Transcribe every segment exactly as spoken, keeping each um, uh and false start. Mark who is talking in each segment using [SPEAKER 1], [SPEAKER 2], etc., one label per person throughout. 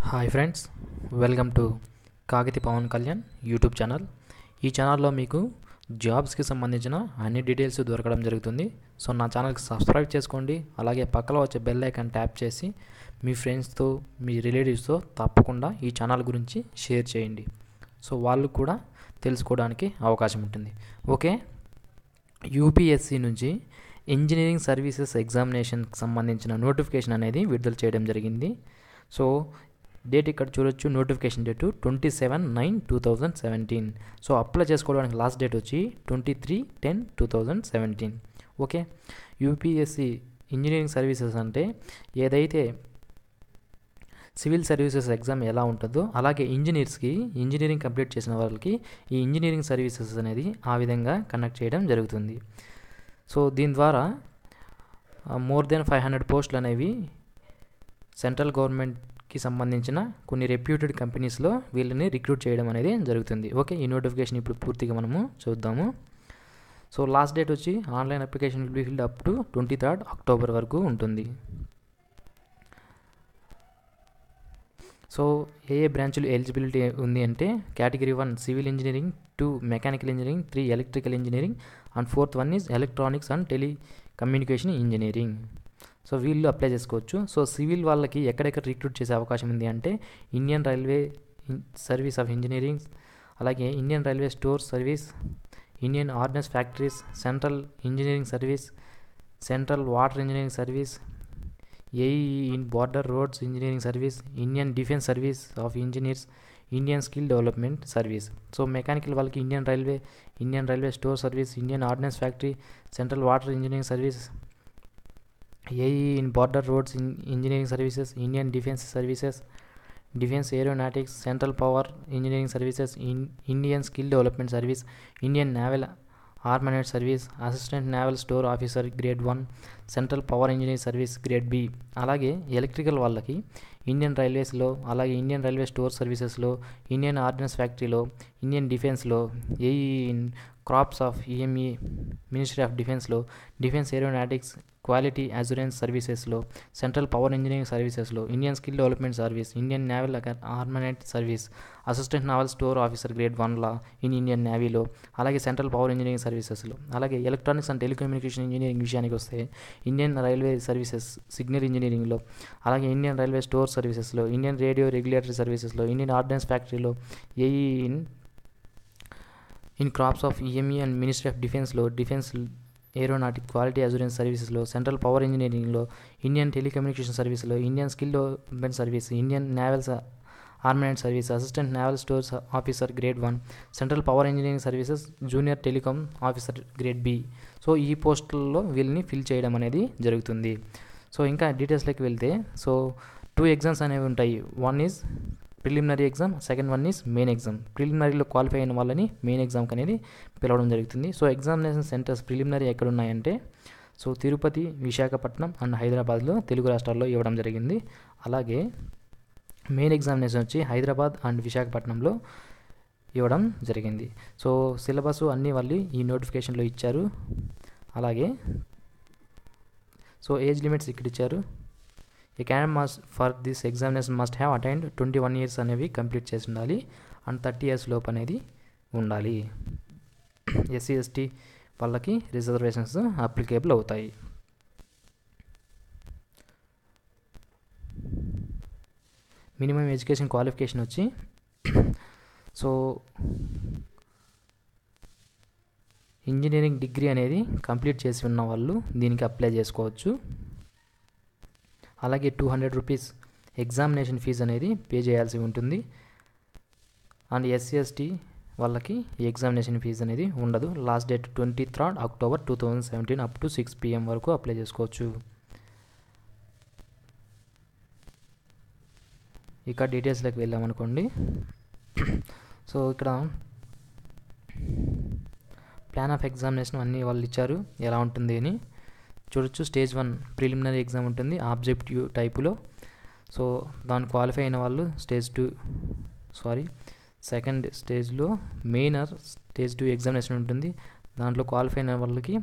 [SPEAKER 1] Hi friends, welcome to Kagiti Pavan Kalyan YouTube channel. ఈ ఛానల్లో మీకు జాబ్స్కి సంబంధించిన అన్ని డీటెయిల్స్ దొరకడం జరుగుతుంది. సో నా ఛానల్కి సబ్స్క్రైబ్ చేసుకోండి. అలాగే పక్కలో వచ్చే బెల్ ఐకాన్ ట్యాప్ చేసి మీ ఫ్రెండ్స్తో, మీ రిలేటివ్స్తో తప్పకుండా ఈ ఛానల్ గురించి షేర్ చేయండి. సో వాళ్ళు కూడా తెలుసుకోవడానికి అవకాశం ఉంటుంది. ఓకే, యూపీఎస్సీ నుంచి ఇంజనీరింగ్ సర్వీసెస్ ఎగ్జామినేషన్కి సంబంధించిన నోటిఫికేషన్ అనేది విడుదల చేయడం జరిగింది. సో డేట్ ఇక్కడ చూడొచ్చు, notification date twenty seven nine two thousand seventeen. So apply చేసుకోవడానికి లాస్ట్ డేట్ వచ్చి twenty three ten two thousand seventeen. Okay, UPSC engineering services అంటే ఏదైతే సివిల్ సర్వీసెస్ ఎగ్జామ్ ఎలా ఉంటుందో అలాగే ఇంజనీర్స్కి, ఇంజనీరింగ్ కంప్లీట్ చేసిన వాళ్ళకి ఈ ఇంజనీరింగ్ సర్వీసెస్ అనేది ఆ విధంగా కండక్ట్ చేయడం జరుగుతుంది. సో దీని ద్వారా మోర్ దెన్ ఫైవ్ హండ్రెడ్ పోస్టులు అనేవి సెంట్రల్ గవర్నమెంట్కి సంబంధించిన కొన్ని రెప్యూటెడ్ కంపెనీస్లో వీళ్ళని రిక్రూట్ చేయడం అనేది జరుగుతుంది. ఓకే, ఈ నోటిఫికేషన్ ఇప్పుడు పూర్తిగా మనము చూద్దాము. సో లాస్ట్ డేట్ వచ్చి online application will be filled up to twenty third October వరకు ఉంటుంది. సో ఏ ఏ బ్రాంచ్లు ఎలిజిబిలిటీ ఉంది అంటే category one civil engineering, two mechanical engineering, three electrical engineering and fourth one is electronics and telecommunication engineering. So వీళ్ళు apply చేసుకోవచ్చు. So civil వాళ్ళకి ఎక్కడెక్కడ రిక్రూట్ చేసే అవకాశం ఉంది అంటే Indian railway service of engineering, అలాగే Indian railway store service, Indian ordinance factories, central engineering service, central water engineering service, AE in border roads engineering service, Indian defence service of engineers, Indian skill development service. So mechanical వాళ్ళకి Indian railway, Indian railway store service, Indian ordnance factory, central water engineering service, AE in border roads engineering services, Indian defence services, defence aeronautics, central power engineering services, Indian skill development service, Indian naval armament service, assistant naval store officer grade one, central power engineering service grade B. అలాగే electrical వాళ్ళకి Indian రైల్వేస్లో, అలాగే Indian railway store సర్వీసెస్లో, Indian ordnance ఫ్యాక్టరీలో, Indian డిఫెన్స్లో, AE in corps of EME ministry of డిఫెన్స్లో, defence aeronautics quality assurance సర్వీసెస్లో, central power engineering సర్వీసెస్లో, Indian skill development service, Indian naval armament service, assistant naval store officer grade వన్లా in Indian నేవీలో, అలాగే central power engineering సర్వీసెస్లో. అలాగే electronics and telecommunication engineering విషయానికి వస్తే ఇండియన్ రైల్వే సర్వీసెస్ సిగ్నల్ ఇంజనీరింగ్లో, అలాగే ఇండియన్ రైల్వే స్టోర్ సర్వీసెస్లో, ఇండియన్ రేడియో రెగ్యులేటరీ సర్వీసెస్లో, ఇండియన్ ఆర్డినెన్స్ ఫ్యాక్టరీలో, AE in in corps of EME and ministry of డిఫెన్స్లో, డిఫెన్స్ ఏరోనాటిక్ క్వాలిటీ అష్యూరెన్స్ సర్వీసెస్లో, సెంట్రల్ పవర్ ఇంజనీరింగ్లో, ఇండియన్ టెలికమ్యూనికేషన్ సర్వీస్లో, Indian skill development service, Indian naval armament service, assistant naval stores officer grade one, central power engineering services junior telecom officer grade B. So ఈ పోస్టుల్లో వీళ్ళని fill చేయడం అనేది జరుగుతుంది. So ఇంకా డీటెయిల్స్లోకి వెళ్తే, సో టూ ఎగ్జామ్స్ అనేవి ఉంటాయి. One is preliminary exam, second one is main exam. ప్రిలిమినరీలో క్వాలిఫై అయిన వాళ్ళని మెయిన్ ఎగ్జామ్కి అనేది పిలవడం జరుగుతుంది. సో ఎగ్జామినేషన్ సెంటర్స్ ప్రిలిమినరీ ఎక్కడ ఉన్నాయంటే సో తిరుపతి, విశాఖపట్నం అండ్ హైదరాబాద్లో తెలుగు రాష్ట్రాల్లో ఇవ్వడం జరిగింది. అలాగే మెయిన్ ఎగ్జామినేషన్ వచ్చి హైదరాబాద్ అండ్ విశాఖపట్నంలో ఇవ్వడం జరిగింది. సో సిలబస్ అన్నీ వాళ్ళు ఈ నోటిఫికేషన్లో ఇచ్చారు. అలాగే సో ఏజ్ లిమిట్స్ ఇక్కడ ఇచ్చారు. A candidate must for this examination must have attained twenty one years అనేవి కంప్లీట్ చేసి ఉండాలి అండ్ థర్టీ ఇయర్స్ లోపు అనేది ఉండాలి. ఎస్సీ ఎస్టీ వాళ్ళకి రిజర్వేషన్స్ అప్లికేబుల్ అవుతాయి. మినిమం ఎడ్యుకేషన్ క్వాలిఫికేషన్ వచ్చి సో ఇంజనీరింగ్ డిగ్రీ అనేది కంప్లీట్ చేసి ఉన్న వాళ్ళు దీనికి అప్లై చేసుకోవచ్చు. అలాగే two hundred rupees examination fee అనేది పే చేయాల్సి ఉంటుంది. అండ్ ఎస్సీ ఎస్టీ వాళ్ళకి ఈ ఎగ్జామినేషన్ ఫీజు అనేది ఉండదు. Last date twenty third October two thousand seventeen up to six PM వరకు అప్లై చేసుకోవచ్చు. ఇక డీటెయిల్స్లోకి వెళ్ళామనుకోండి. సో ఇక్కడ ప్లాన్ ఆఫ్ ఎగ్జామినేషన్ అన్నీ వాళ్ళు ఇచ్చారు, ఎలా ఉంటుంది అని చూడొచ్చు. స్టేజ్ వన్ ప్రిలిమినరీ ఎగ్జామ్ ఉంటుంది ఆబ్జెక్టివ్ టైపులో. సో దాన్ని క్వాలిఫై అయిన వాళ్ళు స్టేజ్ టూ సారీ సెకండ్ స్టేజ్లో main or stage two examination ఉంటుంది. దాంట్లో క్వాలిఫై అయిన వాళ్ళకి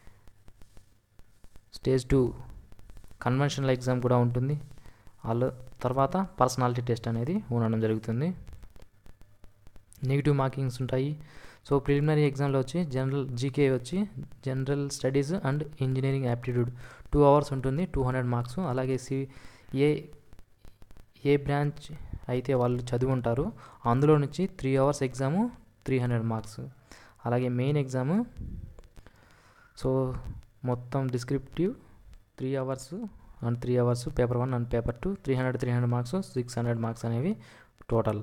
[SPEAKER 1] స్టేజ్ టూ కన్వెన్షనల్ ఎగ్జామ్ కూడా ఉంటుంది. ఆల్ తర్వాత పర్సనాలిటీ టెస్ట్ అనేది ఉండడం జరుగుతుంది. నెగిటివ్ మార్కింగ్స్ ఉంటాయి. సో ప్రిలిమినరీ ఎగ్జామ్లో వచ్చి జనరల్ జీకే వచ్చి general studies and engineering aptitude two hours ఉంటుంది, టూ హండ్రెడ్ మార్క్స్. అలాగే సి ఏ ఏ బ్రాంచ్ అయితే వాళ్ళు చదివి ఉంటారు అందులో నుంచి three hours exam, three hundred marks. అలాగే మెయిన్ ఎగ్జాము సో మొత్తం descriptive three hours and three hours paper one and paper two three hundred three hundred marks six hundred marks అనేవి టోటల్.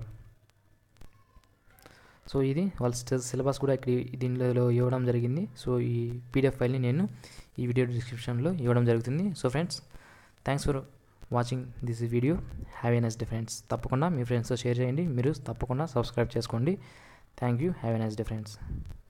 [SPEAKER 1] సో ఇది వాళ్ళ సిలబస్ కూడా ఇక్కడ దీనిలో ఇవ్వడం జరిగింది. సో ఈ పీడిఎఫ్ ఫైల్ని నేను ఈ వీడియో డిస్క్రిప్షన్లో ఇవ్వడం జరుగుతుంది. So friends, thanks for watching this video. Have a nice day friends. తప్పకుండా మీ ఫ్రెండ్స్తో షేర్ చేయండి. మీరు తప్పకుండా సబ్స్క్రైబ్ చేసుకోండి. Thank you. Have a nice day friends.